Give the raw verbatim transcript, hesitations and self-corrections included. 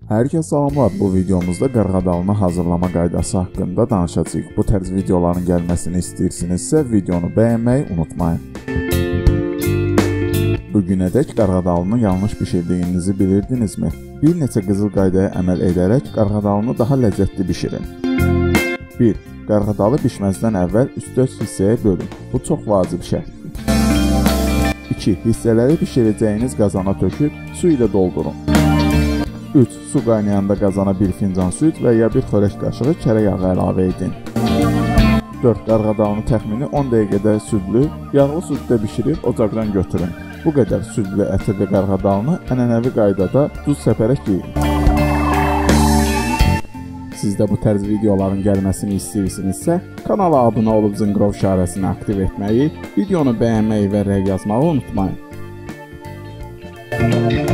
Hər kəsə salamlar. Bu videomuzda qarğadalını hazırlama qaydası haqqında danışacağıq. Bu tərz videoların gəlməsini istəyirsinizsə, videonu bəyənməyi unutmayın. Bugünədək qarğadalını yanlış bişirdiyinizi bilirdinizmi? Bir neçə qızıl qaydaya əməl edərək qarğadalını daha ləzzətli bişirin. bir. Qarğadalı bişməzdən əvvəl üç dörd hissəyə bölün. Bu çox vacib şərtdir. iki. Hissələri bişirəcəyiniz qazana töküb su ilə doldurun. üç. Su qaynayanda qazana bir fincan süd və ya bir xörək qaşığı kərə yağı əlavə edin. dörd. Qarğadalını təxmini on dəqiqədə südlü, yağlı süddə bişirib ocaqdan götürün. Bu qədər südlü ətirli qarğadalını ənənəvi qaydada duz səpərək yeyin. Siz də bu tərz videoların gəlməsini istəyirsinizsə, kanala abunə olub zınqrov işarəsini aktiv etməyi, videonu bəyənməyi və rəy yazmağı unutmayın.